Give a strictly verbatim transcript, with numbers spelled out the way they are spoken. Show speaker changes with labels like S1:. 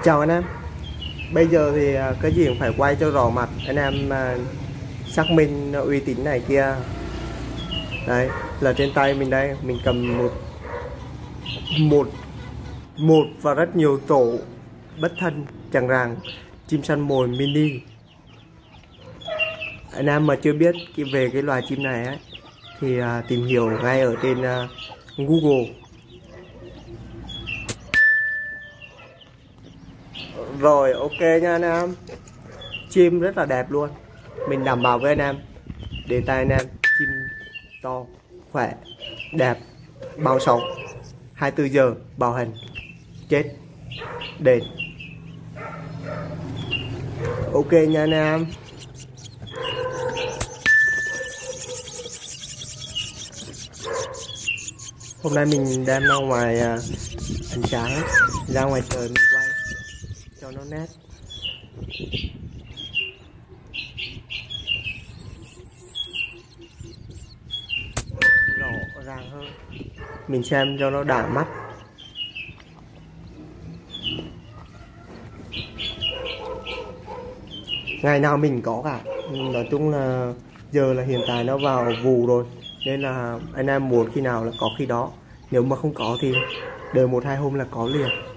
S1: Chào anh em. Bây giờ thì à, cái gì cũng phải quay cho rõ mặt anh em, à, xác minh uy tín này kia. Đấy là trên tay mình đây, mình cầm một một một và rất nhiều tổ bất thân chẳng ràng chim săn mồi mini. Anh em mà chưa biết về cái loài chim này ấy, thì à, tìm hiểu ngay ở trên à, Google. Rồi, ok nha anh em. Chim rất là đẹp luôn. Mình đảm bảo với anh em, để tay anh em, chim to, khỏe, đẹp, bao sống, hai mươi tư giờ bảo hành, chết, đền. Ok nha anh em. Hôm nay mình đem ra ngoài à, ánh sáng, ra ngoài trời mình quay cho nó nét. Rõ ràng hơn, mình xem cho nó đã mắt. Ngày nào mình có cả. Nói chung là giờ là hiện tại nó vào vụ rồi, nên là anh em muốn khi nào là có khi đó. Nếu mà không có thì đợi một hai hôm là có liền.